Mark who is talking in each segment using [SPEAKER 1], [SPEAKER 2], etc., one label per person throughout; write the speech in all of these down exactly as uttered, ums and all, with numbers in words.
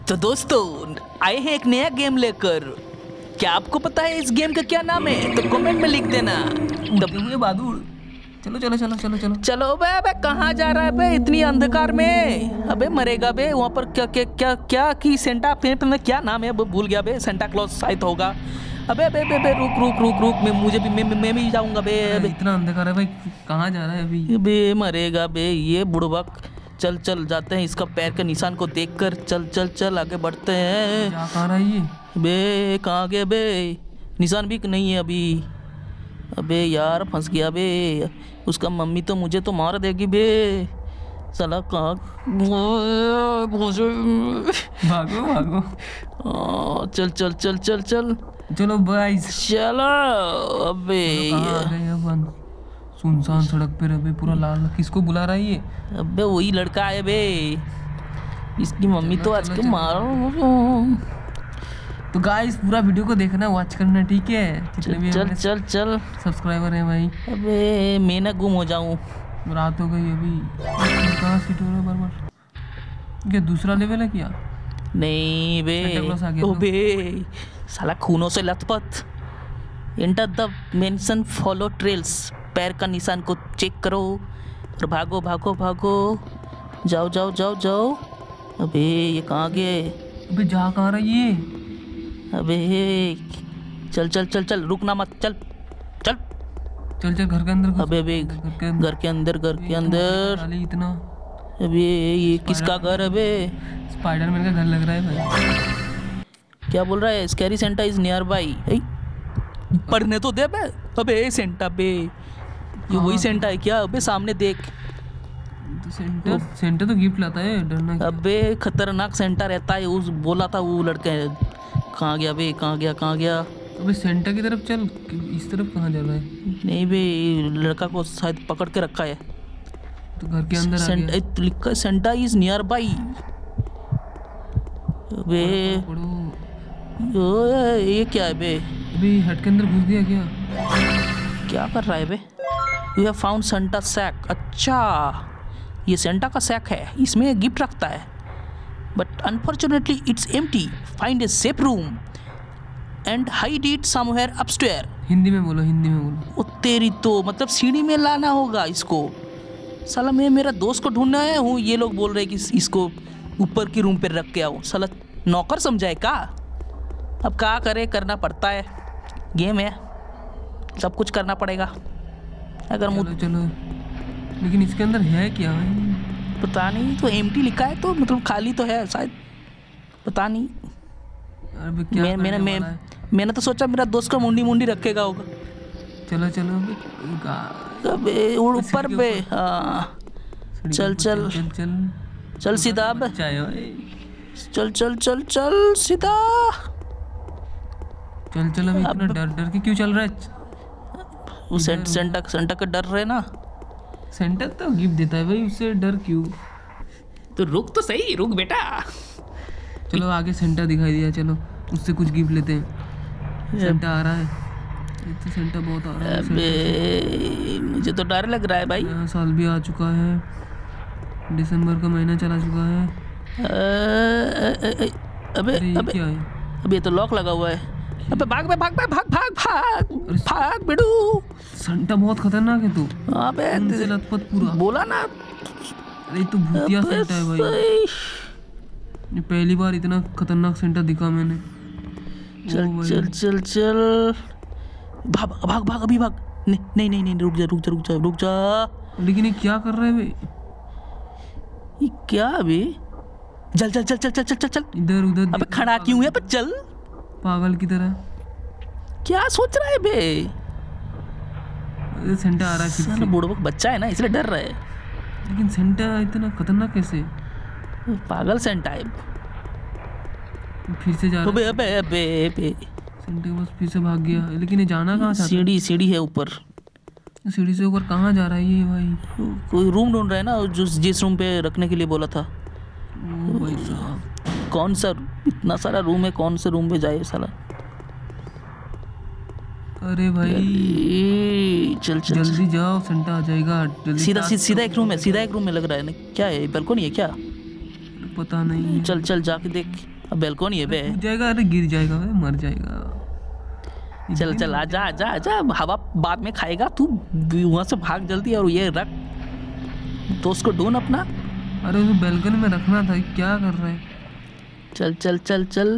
[SPEAKER 1] तो दोस्तों आए हैं एक नया गेम लेकर। क्या आपको पता है इस गेम का क्या नाम है? तो कमेंट में लिख देना।
[SPEAKER 2] तब हुए बहादुर, चलो चलो चलो चलो चलो
[SPEAKER 1] चलो बे अबे कहाँ जा रहा है बे इतनी अंधकार में? अबे मरेगा बे। वहाँ पर क्या क्या क्या क्या की सेंटा में क्या नाम है? भूल गया बे। सेंटा क्लॉज शायद होगा। अबे बे बे बे रुक रुक रुक रुक मैं मुझे भी मैं मैं भी जाऊंगा बे।
[SPEAKER 2] अबे इतना अंधकार है भाई, कहाँ जा रहा है अभी?
[SPEAKER 1] बे मरेगा बे ये बुड़बक। चल चल जाते हैं इसका पैर के निशान को देखकर। चल चल चल आगे बढ़ते हैं।
[SPEAKER 2] जा कहाँ रहा है ये?
[SPEAKER 1] बे कहाँ गए बे? निशान भी नहीं है अभी। अबे यार फंस गया बे। उसका मम्मी तो मुझे तो मार देगी बे। साला कहाँ
[SPEAKER 2] भागो भागो।
[SPEAKER 1] आ, चल चल चल चल चल
[SPEAKER 2] चलो गाइस
[SPEAKER 1] चलो। अबे
[SPEAKER 2] कहाँ आ गए अपन? सुनसान सड़क पे अबे पूरा लाल। किसको बुला रहा है ये?
[SPEAKER 1] अबे वही लड़का है बे। इसकी मम्मी तो आज के मारो।
[SPEAKER 2] तो गाइस पूरा वीडियो को देखना, वॉच करना, ठीक है? जितने भी
[SPEAKER 1] चल चल चल
[SPEAKER 2] सब्सक्राइबर हैं भाई।
[SPEAKER 1] अबे मैं ना गुम हो जाऊं।
[SPEAKER 2] रात हो गई अभी। कहाँ सीट हो रहा है बार बार? क्या दूसरा लेवल है क्या?
[SPEAKER 1] नहीं बे। ओ बे साला खूनों से लथपथ। Enter the mansion follow trails. पैर का निशान को चेक करो और भागो भागो भागो। जाओ जाओ जाओ जाओ। अबे ये कहाँ गए?
[SPEAKER 2] अबे जा कहाँ रहा है ये?
[SPEAKER 1] अबे चल चल चल चल रुकना मत। चल चल
[SPEAKER 2] चल चल घर के अंदर घुस।
[SPEAKER 1] अबे अबे
[SPEAKER 2] घर के अंदर
[SPEAKER 1] घर के अंदर घर के अंदर।
[SPEAKER 2] साले इतना।
[SPEAKER 1] अबे ये किसका घर है बे?
[SPEAKER 2] स्पाइडरमैन का घर लग रहा है भाई।
[SPEAKER 1] क्या बोल रहा है? Scary Santa is nearby. पढ़ने तो दे बे। अबे सेंटा बे ये वही सेंटा है क्या? अबे सामने देख।
[SPEAKER 2] तो सेंटर सेंटर तो गिफ्ट लाता है, डरना क्या?
[SPEAKER 1] अबे खतरनाक सेंटा रहता है। उस बोला था वो लड़के। कहाँ गया बे? कहाँ गया कहाँ गया?
[SPEAKER 2] अबे सेंटर की तरफ चल। इस तरफ कहाँ जा रहा है?
[SPEAKER 1] नहीं बे लड़का को शायद पकड़ के रखा है।
[SPEAKER 2] तो घर के अंदर आ गया।
[SPEAKER 1] सेंटा लिखा सेंटा इज नियर बाई। अबे
[SPEAKER 2] पढ़ो।
[SPEAKER 1] ये क्या है बे?
[SPEAKER 2] अभी हट के अंदर घुस गया क्या?
[SPEAKER 1] क्या कर रहा है बे? You have found Santa sack. अच्छा ये सेंटा का सैक है, इसमें गिफ्ट रखता है। But unfortunately it's empty. Find a safe room and hide it somewhere upstair.
[SPEAKER 2] Hindi में बोलो, हिंदी में बोलो।
[SPEAKER 1] ओ तेरी तो मतलब सीढ़ी में लाना होगा इसको। साला मैं मेरा दोस्त को ढूंढना है हूँ, ये लोग बोल रहे हैं कि इसको ऊपर की रूम पे रख के आओ। साला नौकर समझाए का? अब क्या करे, करना पड़ता है। गेम है, सब कुछ करना पड़ेगा। अगर
[SPEAKER 2] चलो चलो। लेकिन इसके अंदर है क्या भाई?
[SPEAKER 1] पता नहीं। तो एम्प्टी लिखा है तो मतलब खाली तो है शायद, पता नहीं।
[SPEAKER 2] अबे क्या
[SPEAKER 1] मैं, मैंने मैं,
[SPEAKER 2] है?
[SPEAKER 1] मैंने तो सोचा मेरा दोस्त का मुंडी मुंडी रखेगा होगा।
[SPEAKER 2] चलो चलो
[SPEAKER 1] अबे ऊपर पे। हाँ चल चल
[SPEAKER 2] चल चल
[SPEAKER 1] चल सीधा। अब चल चल चल चल सीधा।
[SPEAKER 2] चल चल। अभी इतना डर डर के क्यों चल रहा है?
[SPEAKER 1] वो सेंट सेंटा सेंटा का डर रहे ना।
[SPEAKER 2] सेंटा तो गिफ्ट देता है भाई, उससे डर क्यों?
[SPEAKER 1] तो रुक तो सही, रुक बेटा।
[SPEAKER 2] चलो आगे सेंटा दिखाई दिया, चलो उससे कुछ गिफ्ट लेते हैं। सेंटा आ रहा है। ये तो सेंटा बहुत आ रहा है।
[SPEAKER 1] अबे मुझे तो डर लग रहा है भाई।
[SPEAKER 2] नया साल भी आ चुका है, दिसंबर का महीना चला चुका है।
[SPEAKER 1] अबे
[SPEAKER 2] अबे क्या है?
[SPEAKER 1] अबे तो लॉक लगा हुआ है। अबे भाग बे भाग बे भाग भाग भाग भाग बेडू।
[SPEAKER 2] सेंटा बहुत खतरनाक है तू।
[SPEAKER 1] अबे
[SPEAKER 2] उनसे लथपथ पूरा।
[SPEAKER 1] बोला ना।
[SPEAKER 2] अरे तो भूतिया सेंटा है भाई। ये पहली बार इतना खतरनाक सेंटा दिखा मैंने।
[SPEAKER 1] चल चल चल चल भाग भाग भाग अभी भाग। नहीं नहीं नहीं नहीं रुक जा रुक जा रुक जा रुक जा।
[SPEAKER 2] लेकिन ये क्या कर रहा है भाई?
[SPEAKER 1] ये क्या अभी? चल चल चल चल चल चल चल।
[SPEAKER 2] इधर उधर।
[SPEAKER 1] अबे खड़ा क्यों है? पर चल
[SPEAKER 2] पागल की तरह।
[SPEAKER 1] क्या सोच रहा है बे?
[SPEAKER 2] सेंटा आ रहा है फिर से।
[SPEAKER 1] बुढ़बक बच्चा है ना इसलिए डर रहा है।
[SPEAKER 2] लेकिन सेंटा इतना खतरनाक कैसे?
[SPEAKER 1] पागल सेंटा है।
[SPEAKER 2] फिर से जा रहा
[SPEAKER 1] है। अबे अबे अबे
[SPEAKER 2] सेंटा बस फिर से भाग गया। लेकिन ये जाना कहाँ चाहता है?
[SPEAKER 1] सीढ़ी सीढ़ी है ऊपर।
[SPEAKER 2] सीढ़ी से ऊपर कहाँ जा रहा है ये भाई?
[SPEAKER 1] कोई रूम ढूंढ रहा है ना, जो जिस रूम पे रखने के लिए बोला था।
[SPEAKER 2] ओ भाई साहब
[SPEAKER 1] कौन सा? इतना सारा रूम है, कौन से रूम पे जाए साला?
[SPEAKER 2] अरे भाई
[SPEAKER 1] चल चल
[SPEAKER 2] जल्दी जाओ, सेंटा आ जाएगा जल्दी।
[SPEAKER 1] सीधा सीधा एक रूम है, सीधा एक रूम में लग रहा है ना। क्या है, बालकनी है क्या?
[SPEAKER 2] पता नहीं।
[SPEAKER 1] चल चल जाके देख। अब बैल्कनी है बे।
[SPEAKER 2] कूद जाएगा, अरे गिर जाएगा बे, मर जाएगा।
[SPEAKER 1] चल चल आजा आजा आजा, हवा बाद में खाएगा तू, वहाँ से भाग जल्दी और ये रख दोस्त को ढूंढ अपना।
[SPEAKER 2] अरे वो बैल्कनी में रखना था, क्या कर रहा है?
[SPEAKER 1] चल चल चल चल।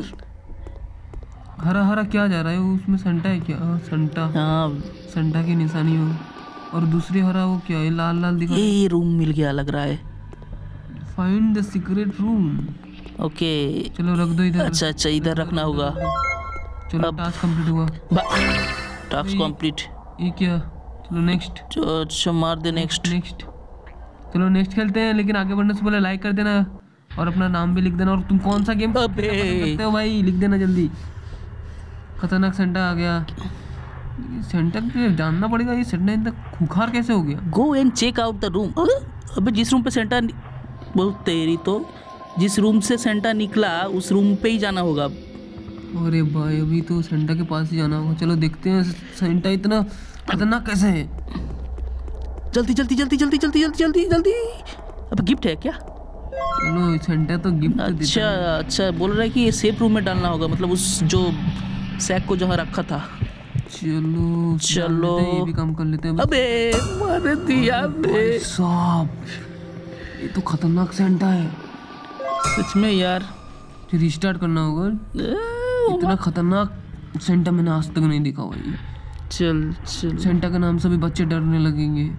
[SPEAKER 2] हरा हरा क्या जा रहा है? उसमें संटा है क्या? हाँ, संटा।
[SPEAKER 1] हाँ
[SPEAKER 2] संटा की निशानी हो। और दूसरी हरा वो क्या है? लाल लाल दिखा।
[SPEAKER 1] ये रूम मिल गया लग रहा है।
[SPEAKER 2] Find the secret room.
[SPEAKER 1] Okay
[SPEAKER 2] चलो रख दो इधर।
[SPEAKER 1] अच्छा अच्छा इधर रखना होगा।
[SPEAKER 2] चलो
[SPEAKER 1] अब-
[SPEAKER 2] टास्क कंप्लीट हुआ।
[SPEAKER 1] टास्क
[SPEAKER 2] ये-
[SPEAKER 1] कंप्लीट।
[SPEAKER 2] ये क्या? चलो नेक्स्ट
[SPEAKER 1] अच्छा मार दे नेक्स्ट।
[SPEAKER 2] नेक्स्ट। चलो नेक्स्ट खेलते हैं, लेकिन आगे बढ़ने से पहले लाइक कर देना और अपना नाम भी लिख देना, और तुम कौन सा गेम
[SPEAKER 1] अबे।
[SPEAKER 2] करते हो भाई लिख देना जल्दी। खतरनाक सेंटा आ गया। सेंटा के जानना पड़ेगा, ये सेंटा इतना खुखार कैसे हो गया?
[SPEAKER 1] Go and check out the room. अबे जिस रूम पे सेंटा नि- बहुत तेरी तो, जिस रूम से सेंटा निकला उस रूम पे ही जाना होगा।
[SPEAKER 2] अरे भाई अभी तो सेंटा के पास ही जाना होगा। चलो देखते हैं सेंटा इतना खतरनाक कैसे है।
[SPEAKER 1] जल्दी जल्दी जल्दी जल्दी जल्दी जल्दी जल्दी जल्दी। अब गिफ्ट है क्या?
[SPEAKER 2] चलो सेंटा तो गिफ्ट देता
[SPEAKER 1] अच्छा
[SPEAKER 2] है।
[SPEAKER 1] अच्छा बोल रहा है कि ये सेफ रूम में डालना होगा, मतलब उस जो सैक को जहाँ रखा था।
[SPEAKER 2] चलो
[SPEAKER 1] चलो।
[SPEAKER 2] डाल देते हैं, ये भी काम कर लेते हैं।
[SPEAKER 1] अबे मार दिया बे।
[SPEAKER 2] भाई साहब ये तो खतरनाक सेंटा है।
[SPEAKER 1] सच में यार।
[SPEAKER 2] फिर रिस्टार्ट करना होगा।
[SPEAKER 1] ए,
[SPEAKER 2] इतना खतरनाक सेंटा मैंने आज तक नहीं देखा भाई।
[SPEAKER 1] चल चल।
[SPEAKER 2] सेंटा के नाम से भी बच्चे डरने लगेंगे।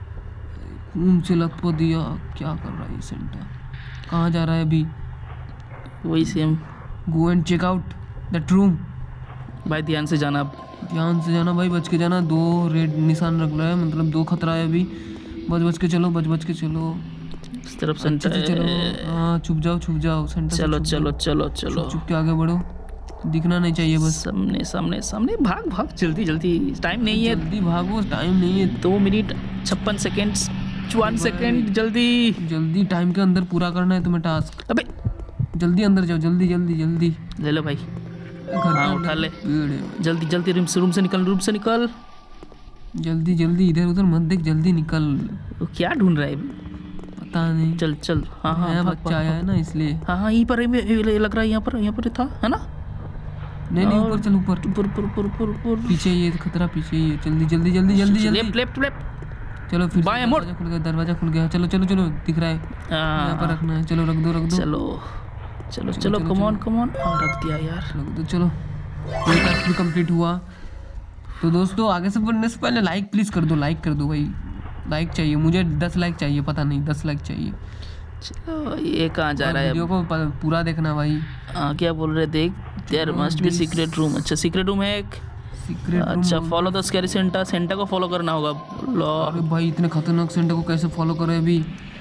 [SPEAKER 2] खून से लथपथ दिया, क्या कर रहा है ये सेंटा? कहाँ जा रहा है अभी?
[SPEAKER 1] वही same.
[SPEAKER 2] Go and check out that room.
[SPEAKER 1] भाई ध्यान से जाना।
[SPEAKER 2] ध्यान से जाना भाई, बच के जाना। दो रेड निशान रख रहा है, मतलब दो खतरा है अभी। बच बच के चलो, बच बच के चलो।
[SPEAKER 1] इस तरफ सेंटा
[SPEAKER 2] अच्छे से चलो।
[SPEAKER 1] है।
[SPEAKER 2] हाँ छुप जाओ छुप जाओ सेंटा से
[SPEAKER 1] चलो
[SPEAKER 2] छुप
[SPEAKER 1] चलो
[SPEAKER 2] जाओ।
[SPEAKER 1] चलो चलो।
[SPEAKER 2] छुप के आगे बढ़ो, दिखना नहीं चाहिए बस।
[SPEAKER 1] सामने सामने सामने भाग भाग जल्दी जल्दी, टाइम नहीं है।
[SPEAKER 2] जल्दी भागो, टाइम नहीं है।
[SPEAKER 1] दो मिनट छप्पन सेकेंड चौवन सेकेंड जल्दी।
[SPEAKER 2] जल्दी टाइम के अंदर पूरा करना है तुम्हें टास्क।
[SPEAKER 1] अबे
[SPEAKER 2] जल्दी अंदर जाओ, जल्दी जल्दी जल्दी।
[SPEAKER 1] ले लो भाई।
[SPEAKER 2] घर
[SPEAKER 1] हाँ,
[SPEAKER 2] के
[SPEAKER 1] उठा
[SPEAKER 2] अंदर
[SPEAKER 1] ले।
[SPEAKER 2] पेड़ है।
[SPEAKER 1] जल्दी जल्दी रूम से रूम से निकल रूम से निकल।
[SPEAKER 2] जल्दी जल्दी इधर उधर मत देख, जल्दी निकल।
[SPEAKER 1] वो क्या ढूंढ रहा है?
[SPEAKER 2] पता नहीं।
[SPEAKER 1] चल चल। हाँ हाँ
[SPEAKER 2] नया
[SPEAKER 1] भाग,
[SPEAKER 2] बच्चा
[SPEAKER 1] भाग,
[SPEAKER 2] आया है ना इसलिए।
[SPEAKER 1] हाँ हाँ यहीं पर है, ये- ये लग रहा है यहाँ पर यहाँ पर था है ना।
[SPEAKER 2] नहीं नहीं
[SPEAKER 1] और-
[SPEAKER 2] ऊपर चल, ऊपर
[SPEAKER 1] ऊपर ऊपर ऊपर ऊपर ऊपर।
[SPEAKER 2] पीछे ये खतरा, पीछे ये। जल्दी जल्दी जल्दी जल्दी जल्दी।
[SPEAKER 1] Left left left.
[SPEAKER 2] चलो फिर से
[SPEAKER 1] बाएं मोड़।
[SPEAKER 2] दरवाजा खुल गया, दरवाजा खुल गया। चलो चलो चलो, दिख रहा है यहाँ पर
[SPEAKER 1] हाँ,
[SPEAKER 2] रखना है। चलो रख दो रख दो
[SPEAKER 1] चलो चलो चलो
[SPEAKER 2] चलो,
[SPEAKER 1] कम ऑन कम ऑन। रख दिया यार।
[SPEAKER 2] रख दो। चलो ये टास्क भी कंप्लीट हुआ। तो दोस्तों आगे से बढ़ने से पहले लाइक प्लीज कर दो, लाइक कर दो भाई। लाइक चाहिए मुझे, दस लाइक चाहिए, पता नहीं दस लाइक चाहिए।
[SPEAKER 1] चलो ये कहाँ जा
[SPEAKER 2] और
[SPEAKER 1] रहा है?
[SPEAKER 2] वीडियो को प- पूरा देखना भाई।
[SPEAKER 1] हाँ क्या बोल रहे देख। There must be secret room. अच्छा सीक्रेट रूम है एक।
[SPEAKER 2] Secret room.
[SPEAKER 1] अच्छा follow the scary Santa. Santa को फॉलो करना होगा।
[SPEAKER 2] अरे भाई इतने खतरनाक सेंटर को कैसे फॉलो करे अभी?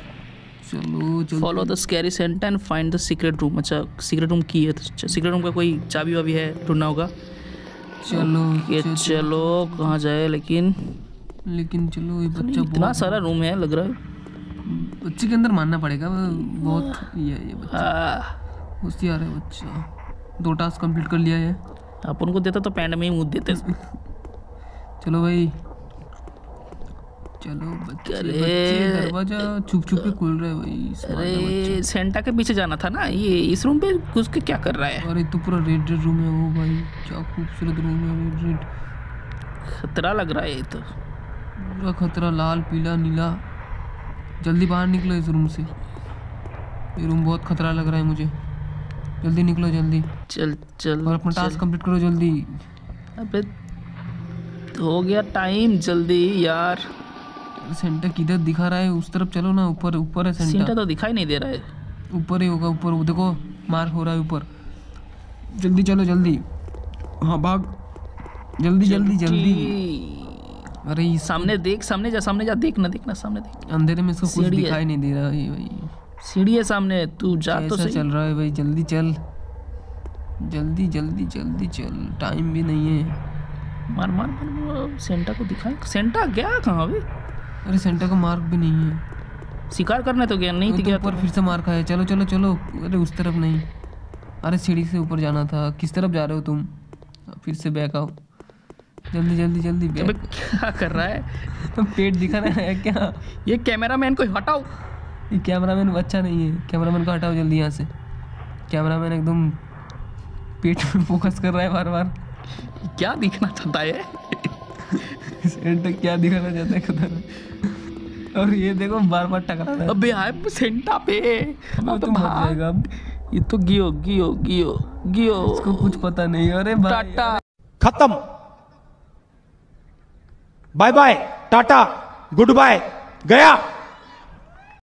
[SPEAKER 2] चलो चलो।
[SPEAKER 1] Follow the scary Santa and find the secret room. अच्छा सीक्रेट रूम की है तो अच्छा सीक्रेट रूम का कोई चाबी वाबी है, ढूंढना होगा।
[SPEAKER 2] चलो
[SPEAKER 1] ये
[SPEAKER 2] चलो,
[SPEAKER 1] चलो कहाँ जाए लेकिन।
[SPEAKER 2] लेकिन चलो ये बच्चा
[SPEAKER 1] इतना
[SPEAKER 2] बहुत
[SPEAKER 1] सारा रूम है लग रहा है।
[SPEAKER 2] बच्चे के अंदर मानना पड़ेगा, वो बहुत ये ये बच्चा
[SPEAKER 1] आ,
[SPEAKER 2] होशियार है बच्चा। दो टास्क कंप्लीट कर लिया है।
[SPEAKER 1] अपन को देता तो पैंट में ही मुँह देते।
[SPEAKER 2] चलो भाई चलो बच्चे
[SPEAKER 1] अरे।
[SPEAKER 2] बच्चे दरवाजा छुप छुप के खुल रहा है भाई। स्मार्ट है
[SPEAKER 1] अरे सेंटा के पीछे जाना था ना, ये इस रूम पे घुस के क्या कर रहा है?
[SPEAKER 2] बच्चा। अरे तो पूरा रेड रेड रूम है वो भाई, क्या खूबसूरत रूम है। रेड रेड
[SPEAKER 1] खतरा लग रहा है ये तो।
[SPEAKER 2] पूरा खतरा, लाल पीला नीला। जल्दी बाहर निकलो इस रूम से, ये रूम बहुत खतरा लग रहा है मुझे। जल्दी निकलो जल्दी,
[SPEAKER 1] चल चल
[SPEAKER 2] और अपना
[SPEAKER 1] चल।
[SPEAKER 2] टास्क कंप्लीट करो जल्दी।
[SPEAKER 1] अबे हो गया टाइम, जल्दी यार।
[SPEAKER 2] सेंटा किधर दिखा रहा है? उस तरफ चलो ना, ऊपर ऊपर है
[SPEAKER 1] सेंटा
[SPEAKER 2] सेंटा।
[SPEAKER 1] तो दिखाई नहीं दे रहा है।
[SPEAKER 2] ऊपर ही होगा, ऊपर वो देखो मार्क हो रहा है ऊपर। जल्दी चलो जल्दी, हाँ भाग जल्दी जल्दी जल्दी। अरे इस
[SPEAKER 1] सामने देख, सामने जा, सामने जा, देखना देखना सामने देख।
[SPEAKER 2] अंधेरे में इसको कुछ
[SPEAKER 1] सीढ़ी है।
[SPEAKER 2] दिखाई नहीं दे रहा है भाई।
[SPEAKER 1] सीढ़ी है सामने, तू जा तो
[SPEAKER 2] कैसा
[SPEAKER 1] सही।
[SPEAKER 2] चल रहा है भाई? जल्दी चल जल्दी जल्दी जल्दी चल, टाइम भी नहीं है।
[SPEAKER 1] मार मार मार, मार। सेंटा को दिखाए। सेंटा गया कहाँ अभी?
[SPEAKER 2] अरे सेंटा का मार्क भी नहीं है।
[SPEAKER 1] शिकार करने तो गया नहीं
[SPEAKER 2] वो
[SPEAKER 1] तो
[SPEAKER 2] तो
[SPEAKER 1] गया
[SPEAKER 2] ऊपर
[SPEAKER 1] तो।
[SPEAKER 2] फिर से मार खाया। चलो चलो चलो, अरे उस तरफ नहीं, अरे सीढ़ी से ऊपर जाना था। किस तरफ जा रहे हो तुम? फिर से बैक आओ, जल्दी जल्दी जल्दी
[SPEAKER 1] अबे
[SPEAKER 2] बैक।
[SPEAKER 1] क्या कर रहा है?
[SPEAKER 2] पेट दिखा रहा है क्या?
[SPEAKER 1] ये कैमरामैन को हटाओ।
[SPEAKER 2] ये कैमरामैन अच्छा नहीं है, कैमरामैन को हटाओ जल्दी यहाँ से। कैमरामैन एकदम पेट में फोकस कर रहा है बार बार।
[SPEAKER 1] क्या दिखना चाहता है?
[SPEAKER 2] सेंटा क्या दिखाना चाहता है पता नहीं। और ये देखो बार बार टकरा रहा है।
[SPEAKER 1] अबे आए सेंटा पे।
[SPEAKER 2] अब
[SPEAKER 1] अब
[SPEAKER 2] तो
[SPEAKER 1] तो
[SPEAKER 2] मर
[SPEAKER 1] भाग।
[SPEAKER 2] जाएगा अब।
[SPEAKER 1] ये तो गियो गियो गियो गियो।
[SPEAKER 2] इसको कुछ पता नहीं। अरे भाई
[SPEAKER 1] टाटा।
[SPEAKER 3] खत्म। Bye bye tata goodbye गया।